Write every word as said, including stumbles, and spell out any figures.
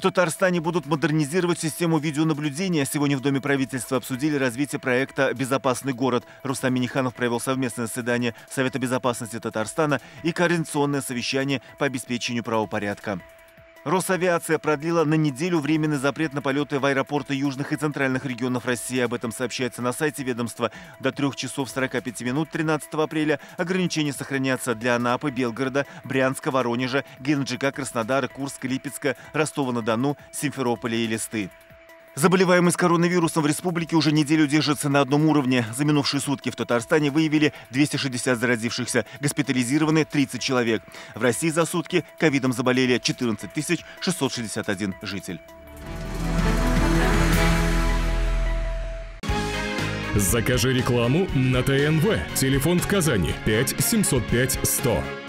Татарстане будут модернизировать систему видеонаблюдения. Сегодня в Доме правительства обсудили развитие проекта «Безопасный город». Рустам Минниханов провел совместное заседание Совета безопасности Татарстана и координационное совещание по обеспечению правопорядка. Росавиация продлила на неделю временный запрет на полеты в аэропорты южных и центральных регионов России. Об этом сообщается на сайте ведомства. До трех часов сорока пяти минут тринадцатого апреля ограничения сохранятся для Анапы, Белгорода, Брянска, Воронежа, Геленджика, Краснодара, Курска, Липецка, Ростова-на-Дону, Симферополя и Элисты. Заболеваемость коронавирусом в республике уже неделю держится на одном уровне. За минувшие сутки в Татарстане выявили двести шестьдесят заразившихся, госпитализированы тридцать человек. В России за сутки ковидом заболели четырнадцать тысяч шестьсот шестьдесят один житель. Закажи рекламу на ТНВ. Телефон в Казани пять семьсот пять сто.